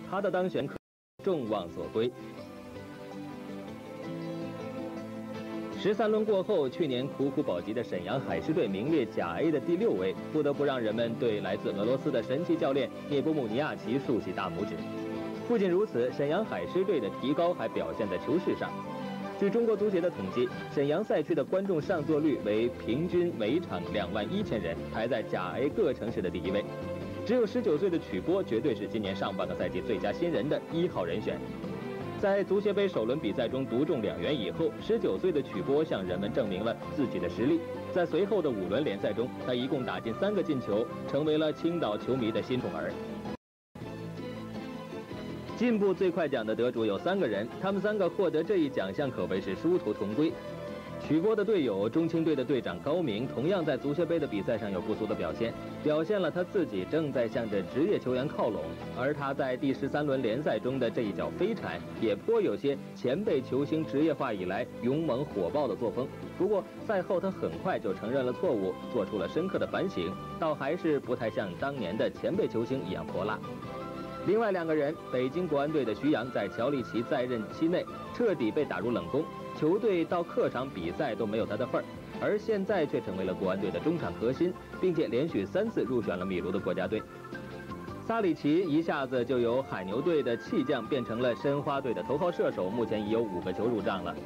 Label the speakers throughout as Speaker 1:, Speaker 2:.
Speaker 1: 他的当选可众望所归。13轮过后，去年苦苦保级的沈阳海狮队名列甲 A 的第6位，不得不让人们对来自俄罗斯的神奇教练涅波穆尼亚奇竖起大拇指。不仅如此，沈阳海狮队的提高还表现在球市上。据中国足协的统计，沈阳赛区的观众上座率为平均每场21000人，排在甲 A 各城市的第1位。只有19岁的曲波绝对是今年上半个赛季最佳新人的1号人选。在足协杯首轮比赛中独中2元以后，19岁的曲波向人们证明了自己的实力。在随后的5轮联赛中，他一共打进3个进球，成为了青岛球迷的新宠儿。进步最快奖的得主有3个人，他们3个获得这一奖项可谓是殊途同归。曲波的队友中青队的队长高明，同样在足协杯的比赛上有不俗的表现，表现了他自己正在向着职业球员靠拢。而他在第13轮联赛中的这一脚飞铲，也颇有些前辈球星职业化以来勇猛火爆的作风。不过赛后他很快就承认了错误，做出了深刻的反省，倒还是不太像当年的前辈球星一样泼辣。另外2个人，北京国安队的徐阳在乔利奇在任期内彻底被打入冷宫，球队到客场比赛都没有他的份儿，而现在却成为了国安队的中场核心，并且连续3次入选了米卢的国家队。萨里奇一下子就由海牛队的弃将变成了申花队的头号射手，目前已有5个球入账了。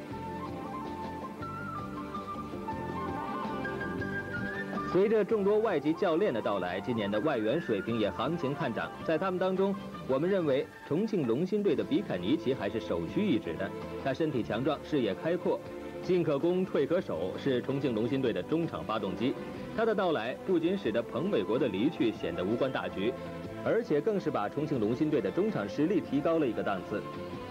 Speaker 1: 随着众多外籍教练的到来，今年的外援水平也行情看涨。在他们当中，我们认为重庆龙芯队的比坎尼奇还是首屈一指的。他身体强壮，视野开阔，进可攻，退可守，是重庆龙芯队的中场发动机。他的到来不仅使得彭伟国的离去显得无关大局，而且更是把重庆龙芯队的中场实力提高了一个档次。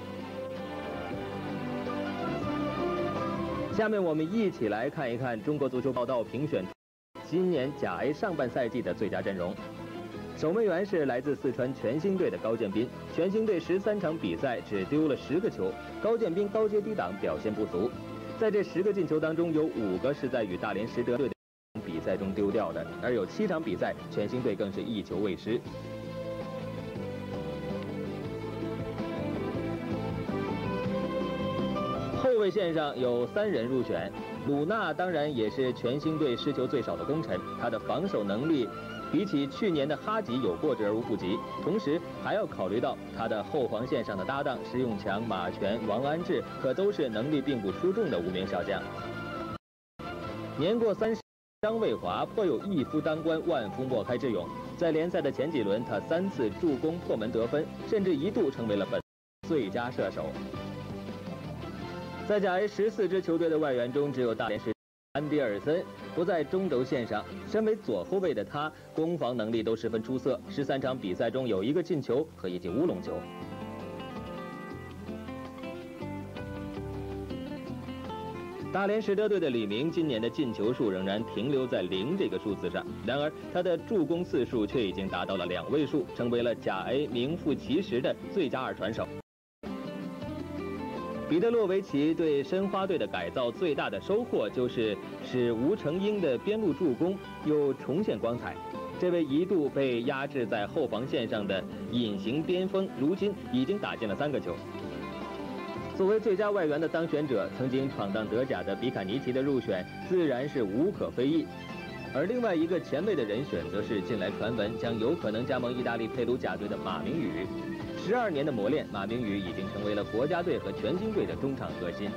Speaker 1: 下面我们一起来看一看中国足球报道评选今年甲 A 上半赛季的最佳阵容。守门员是来自四川全兴队的高建斌，全兴队13场比赛只丢了10个球，高建斌高接低挡表现不俗。在这10个进球当中，有5个是在与大连实德队的比赛中丢掉的，而有7场比赛全兴队更是1球未失。后卫线上有3人入选，鲁纳当然也是全兴队失球最少的功臣，他的防守能力比起去年的哈吉有过之而无不及，同时还要考虑到他的后防线上的搭档石永强、马权、王安志可都是能力并不出众的无名小将。年过30，张卫华颇有一夫当关万夫莫开之勇，在联赛的前几轮他3次助攻破门得分，甚至一度成为了本最佳射手。在甲 A 14支球队的外援中，只有大连实安比尔森不在中轴线上。身为左后卫的他，攻防能力都十分出色。13场比赛中有1个进球和1记乌龙球。大连实德队的李明今年的进球数仍然停留在0这个数字上，然而他的助攻次数却已经达到了2位数，成为了甲 A 名副其实的最佳2传手。彼得洛维奇对申花队的改造最大的收获就是使吴成英的边路助攻又重现光彩。这位一度被压制在后防线上的隐形边锋，如今已经打进了3个球。作为最佳外援的当选者，曾经闯荡德甲的比坎尼奇的入选自然是无可非议。而另外一个前卫的人选，则是近来传闻将有可能加盟意大利佩鲁贾队的马明宇。12年的磨练，马明宇已经成为了国家队和全兴队的中场核心。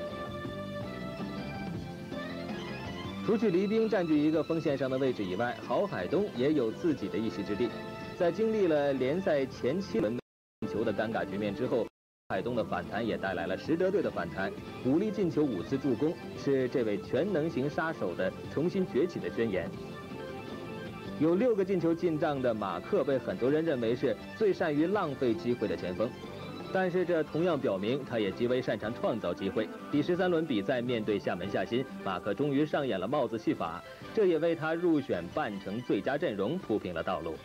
Speaker 1: 除去黎兵占据一个锋线上的位置以外，郝海东也有自己的一席之地。在经历了联赛前7轮进球的尴尬局面之后，海东的反弹也带来了实德队的反弹，5粒进球5次助攻，是这位全能型杀手的重新崛起的宣言。有6个进球进账的马克被很多人认为是最善于浪费机会的前锋，但是这同样表明他也极为擅长创造机会。第13轮比赛面对厦门夏新，马克终于上演了帽子戏法，这也为他入选半程最佳阵容铺平了道路。